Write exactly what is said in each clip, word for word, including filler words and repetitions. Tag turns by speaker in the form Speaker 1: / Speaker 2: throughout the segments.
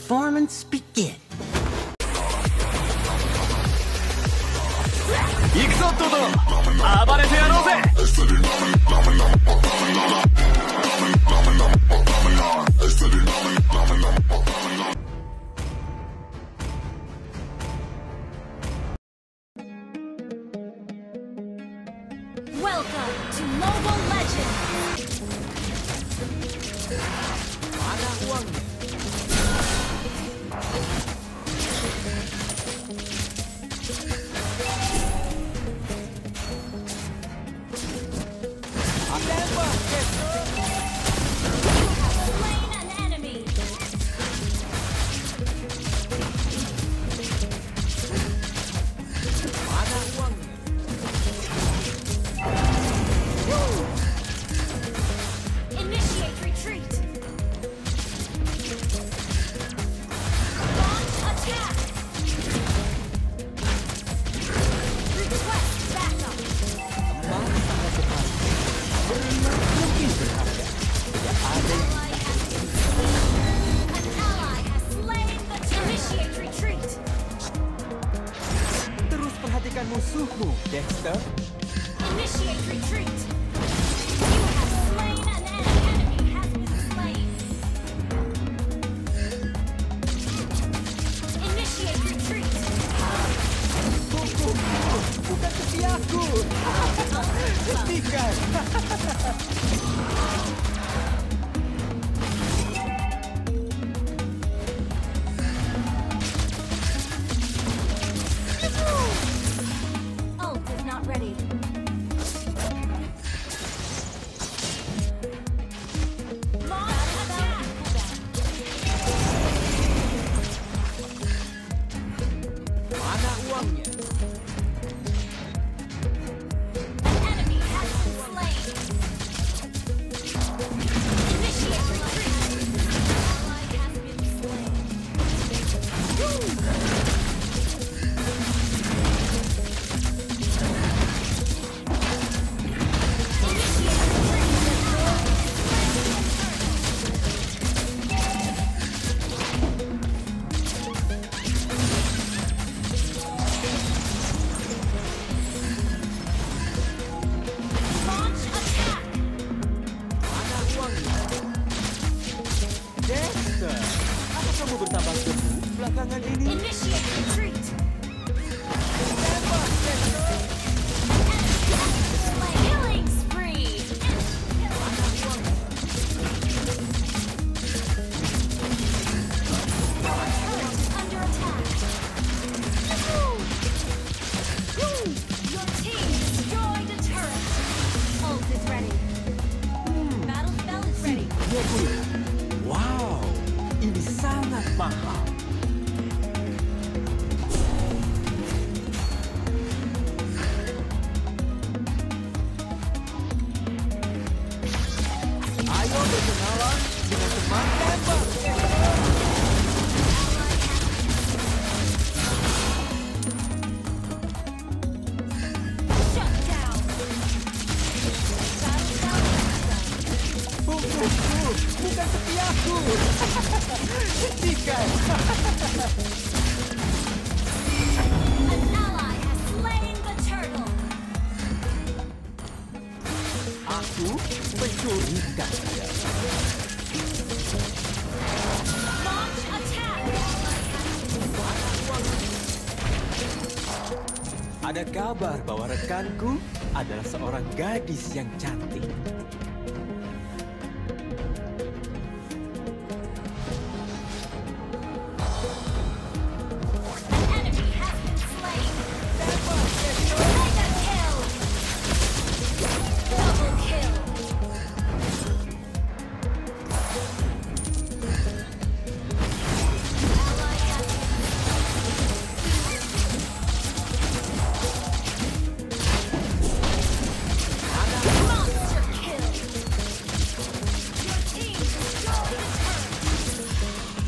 Speaker 1: performance begin.
Speaker 2: 行くぞドドン、暴れてやろうぜ。
Speaker 3: Welcome to Mobile Legends.
Speaker 2: Mana uangnya?
Speaker 3: Slain an enemy.
Speaker 2: Mana uangnya?
Speaker 3: Initiate retreat. Launch attack. Request backup.
Speaker 2: Emas sangat berharga. Berenang lebih berharga. Tidak ada yang
Speaker 3: An ally has slain the initiate retreat.
Speaker 2: terus perhatikan musuhmu, Dexter.
Speaker 3: Initiate retreat. You have slain an enemy. Enemy has been slain. Initiate retreat.
Speaker 2: Tunggu, bukan setiaku. Hentikan.
Speaker 3: Ult is not ready. Launch attack.
Speaker 2: Mana uangnya?
Speaker 3: An enemy has been slain. Initiate retreat. Ally has been slain. Initiate Launch attack.
Speaker 2: Mana uangnya? Dexter, apa kamu bertambah gemuk belakangan ini?
Speaker 3: Initiate retreat.
Speaker 2: Tembak, Dexter.
Speaker 3: Killing spree.
Speaker 2: Mana uangnya?
Speaker 3: Turret is under attack. Your team destroyed a turret. Ult is ready. Battle spell is ready.
Speaker 2: dua puluh. Wow, ini sangat mahal. Ayo berkenalan dengan teman tembak.
Speaker 3: Shut down. Battle spell is
Speaker 2: Tunggu, bukan setiaku. Hentikan.
Speaker 3: An ally has slain the turtle.
Speaker 2: Aku mencurikan dia.
Speaker 3: Launch attack.
Speaker 2: Ada kabar bahwa rekanku adalah seorang gadis yang cantik.
Speaker 3: An enemy has been slain. Mega kill. Double kill. Ally has monster kill. Your team destroyed a turret.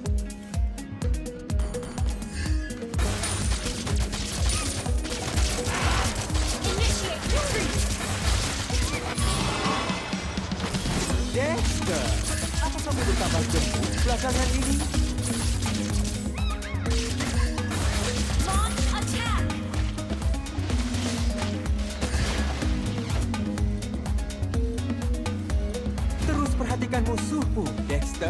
Speaker 3: Initiate retreat.
Speaker 2: Dexter, apa kamu bertambah gemuk belakangan ini? uangmu, Dexter.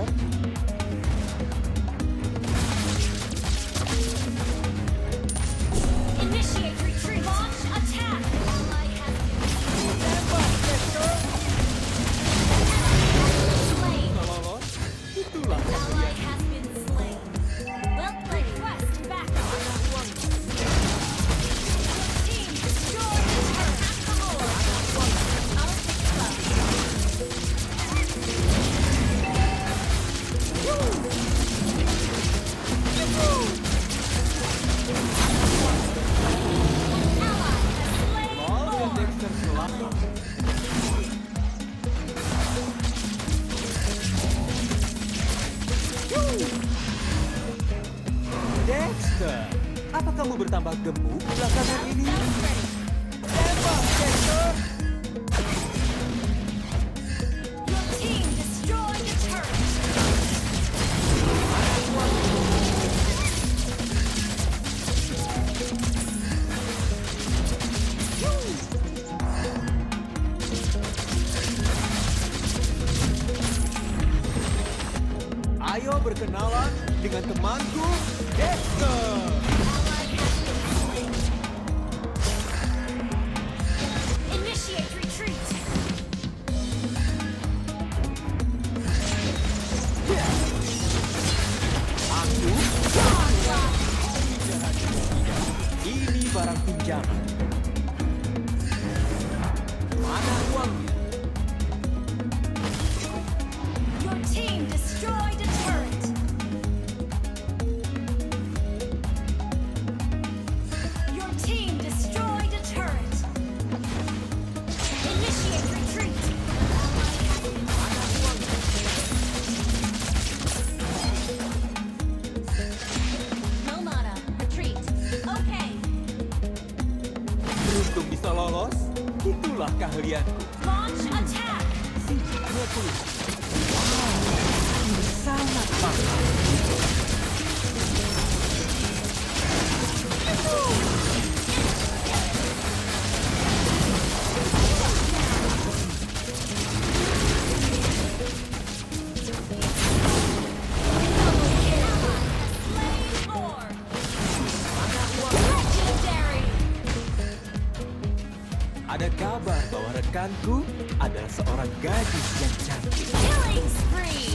Speaker 3: Initiate retreat. Launch attack. Ally has been
Speaker 2: Tembak, Dexter.
Speaker 3: slain.
Speaker 2: Kalau lolos, itulah
Speaker 3: Ally
Speaker 2: keahlian.
Speaker 3: has been slain. Well played. Quest back on. Team destroy the turret. Attack the Lord. I'll take the love. Ally has slain
Speaker 2: Lol dan
Speaker 3: Lord.
Speaker 2: Dexter selamat. Dexter, apa kamu bertambah gemuk belakangan ini?
Speaker 3: Sounds ready.
Speaker 2: Tembak, Dexter.
Speaker 3: Your team destroyed the turret.
Speaker 2: Ayo berkenalan dengan temanku, Dexter.
Speaker 3: Ally has been slain. Initiate retreat.
Speaker 2: Aku
Speaker 3: Onslaught.
Speaker 2: ini barang pinjaman. Mana uangnya?
Speaker 3: Your team destroyed a turret. Your team destroyed a turret. Initiate retreat. No mana. Retreat. Okay.
Speaker 2: Beruntung bisa lolos. Itulah keahlianku.
Speaker 3: Launch attack.
Speaker 2: dua puluh. Wow, ini sangat mahal.
Speaker 3: Slain Lord. Legendary.
Speaker 2: Ada kabar bahwa rekanku adalah seorang gadis yang cantik.
Speaker 3: Killing spree.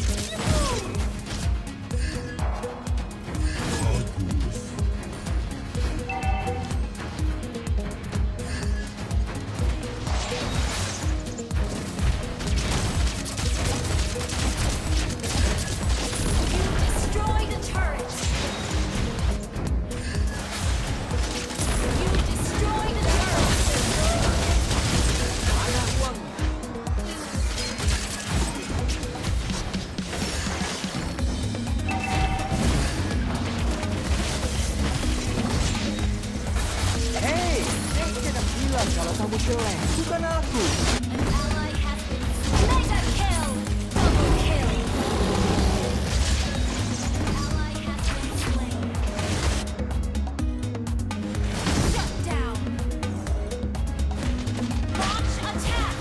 Speaker 3: Destroyed a turret. You destroyed a turret.
Speaker 2: Mana uangnya? Hei, saya tidak bilang kalau kamu jelek, bukan aku.
Speaker 3: An ally has been mega kill. Double kill. Ally has been slain. Shut down. Launch attack.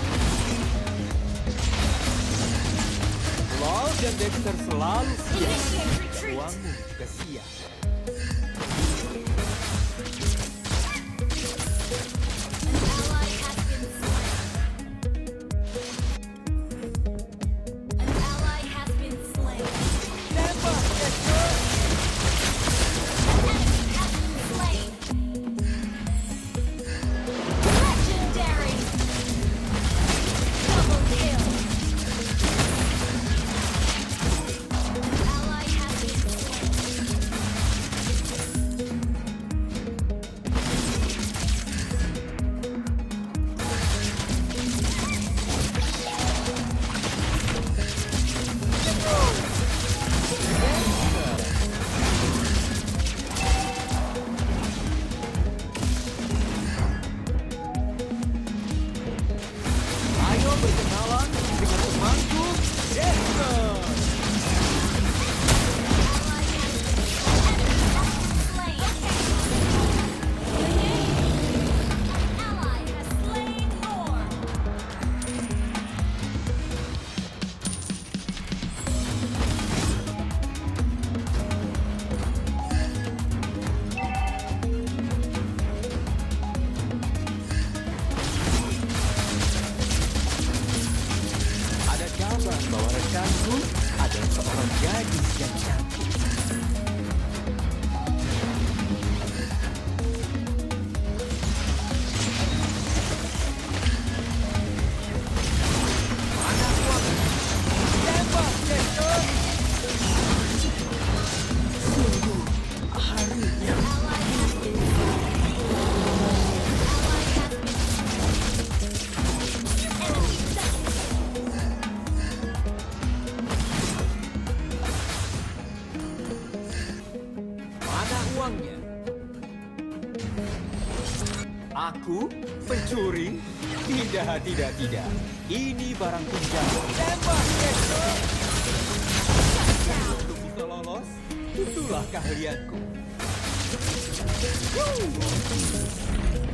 Speaker 2: Lol dan Dexter selalu siap.
Speaker 3: Initiate retreat.
Speaker 2: Uangmu juga siap.
Speaker 3: An ally has been slain. An ally has been slain.
Speaker 2: Tembak, Dexter.
Speaker 3: An enemy has been slain. Legendary. Double kill. An ally has been slain.
Speaker 2: bahwa rekanku adalah seorang gadis yang cantik. Mana uangnya? Tembak, Chester! Sungguh harunya. Mana uangnya? Aku pencuri? Tidak, tidak, tidak. Ini barang pinjam. Tembak, Chester! Untuk bisa lolos, itulah keahlianku. Woo!